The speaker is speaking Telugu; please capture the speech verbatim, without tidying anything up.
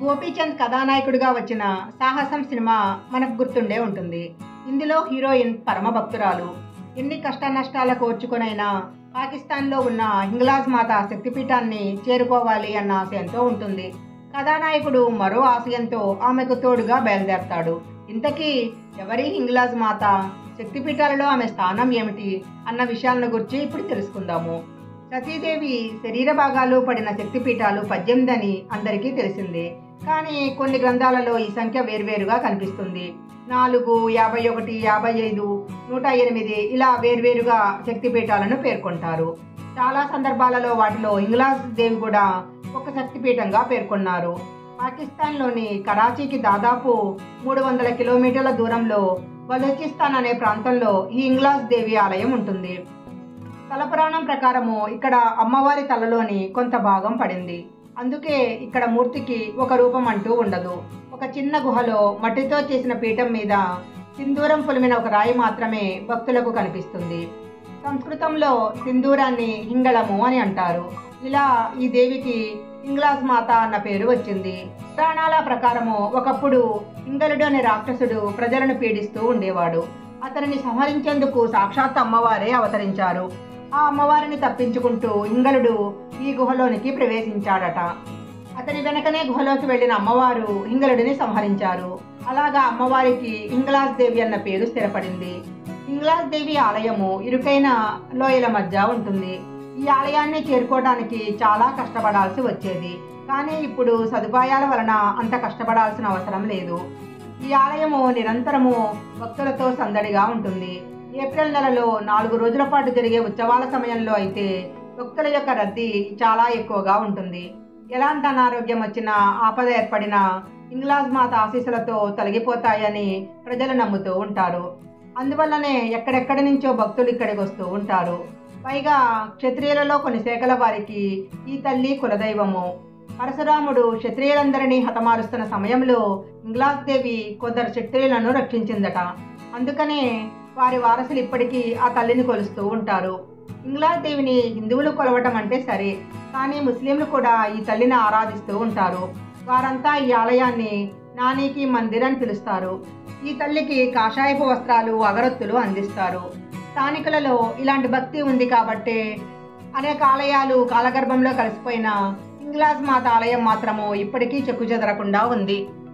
గోపీచంద్ కథానాయకుడిగా వచ్చిన సాహసం సినిమా మనకు గుర్తుండే ఉంటుంది. ఇందులో హీరోయిన్ పరమ భక్తురాలు. ఎన్ని కష్ట నష్టాల కోర్చుకొనైనా పాకిస్తాన్లో ఉన్న హింగ్లాజ్ మాత శక్తిపీఠాన్ని చేరుకోవాలి అన్న ఆశయంతో ఉంటుంది. కథానాయకుడు మరో ఆశయంతో ఆమెకు తోడుగా బయలుదేరతాడు. ఇంతకీ ఎవరి హింగ్లాజ్ మాత, శక్తిపీఠాలలో ఆమె స్థానం ఏమిటి అన్న విషయాలను గురించి ఇప్పుడు తెలుసుకుందాము. సతీదేవి శరీర భాగాలు పడిన శక్తిపీఠాలు పద్దెనిమిది అని అందరికీ తెలిసిందే. కానీ కొన్ని గ్రంథాలలో ఈ సంఖ్య వేర్వేరుగా కనిపిస్తుంది. నాలుగు, యాభై ఒకటి, యాభై ఐదు, నూట ఎనిమిది ఇలా వేర్వేరుగా శక్తిపీఠాలను పేర్కొంటారు. చాలా సందర్భాలలో వాటిలో హింగ్లాజ్ దేవి కూడా ఒక శక్తిపీఠంగా పేర్కొన్నారు. పాకిస్తాన్లోని కరాచీకి దాదాపు మూడు వందల కిలోమీటర్ల దూరంలో బలూచిస్తాన్ అనే ప్రాంతంలో ఈ హింగ్లాజ్ దేవి ఆలయం ఉంటుంది. తలపురాణం ప్రకారము ఇక్కడ అమ్మవారి తలలోని కొంత భాగం పడింది. అందుకే ఇక్కడ మూర్తికి ఒక రూపం అంటూ ఉండదు. ఒక చిన్న గుహలో మట్టితో చేసిన పీఠం మీద సింధూరం పులిమిన ఒక రాయి మాత్రమే భక్తులకు కనిపిస్తుంది. సంస్కృతంలో సింధూరాన్ని హింగళము అని అంటారు. ఇలా ఈ దేవికి హింగ్లాజ్ మాత అన్న పేరు వచ్చింది. పురాణాల ప్రకారము ఒకప్పుడు హింగళుడు అనే రాక్షసుడు ప్రజలను పీడిస్తూ ఉండేవాడు. అతనిని సంహరించేందుకు సాక్షాత్ అమ్మవారే అవతరించారు. ఆ అమ్మవారిని తప్పించుకుంటూ హింగళుడు ఈ గుహలోనికి ప్రవేశించాడట. అతని వెనకనే గుహలోకి వెళ్లిన అమ్మవారు హింగళుడిని సంహరించారు. అలాగా అమ్మవారికి హింగ్లాజ్ దేవి అన్న పేరు స్థిరపడింది. హింగ్లాజ్ దేవి ఆలయము ఇరుకైన లోయల మధ్య ఉంటుంది. ఈ ఆలయాన్ని చేరుకోవడానికి చాలా కష్టపడాల్సి వచ్చేది. కానీ ఇప్పుడు సదుపాయాల వలన అంత కష్టపడాల్సిన అవసరం లేదు. ఈ ఆలయము నిరంతరము భక్తులతో సందడిగా ఉంటుంది. ఏప్రిల్ నెలలో నాలుగు రోజుల పాటు జరిగే ఉత్సవాల సమయంలో అయితే భక్తుల యొక్క రద్దీ చాలా ఎక్కువగా ఉంటుంది. ఎలాంటి అనారోగ్యం వచ్చినా, ఆపద ఏర్పడినా హింగ్లాజ్ మాత ఆశీస్సులతో తొలగిపోతాయని ప్రజలు నమ్ముతూ ఉంటారు. అందువల్లనే ఎక్కడెక్కడి నుంచో భక్తులు ఇక్కడికి వస్తూ ఉంటారు. పైగా క్షత్రియులలో కొన్ని శాఖల వారికి ఈ తల్లి కులదైవము. పరశురాముడు క్షత్రియులందరినీ హతమారుస్తున్న సమయంలో హింగ్లాజ్ దేవి కొందరు క్షత్రియులను రక్షించిందట. అందుకనే వారి వారసులు ఇప్పటికీ ఆ తల్లిని కొలుస్తూ ఉంటారు. హింగ్లాజ్ దేవిని హిందువులు కొలవటం అంటే సరే, కానీ ముస్లింలు కూడా ఈ తల్లిని ఆరాధిస్తూ ఉంటారు. వారంతా ఈ ఆలయాన్ని నానీకి మందిర్ అని పిలుస్తారు. ఈ తల్లికి కాషాయపు వస్త్రాలు, అగరొత్తులు అందిస్తారు. స్థానికులలో ఇలాంటి భక్తి ఉంది కాబట్టే అనేక ఆలయాలు కాలగర్భంలో కలిసిపోయిన హింగ్లాజ్ మాత ఆలయం మాత్రము ఇప్పటికీ చెక్కుచెదరకుండా ఉంది.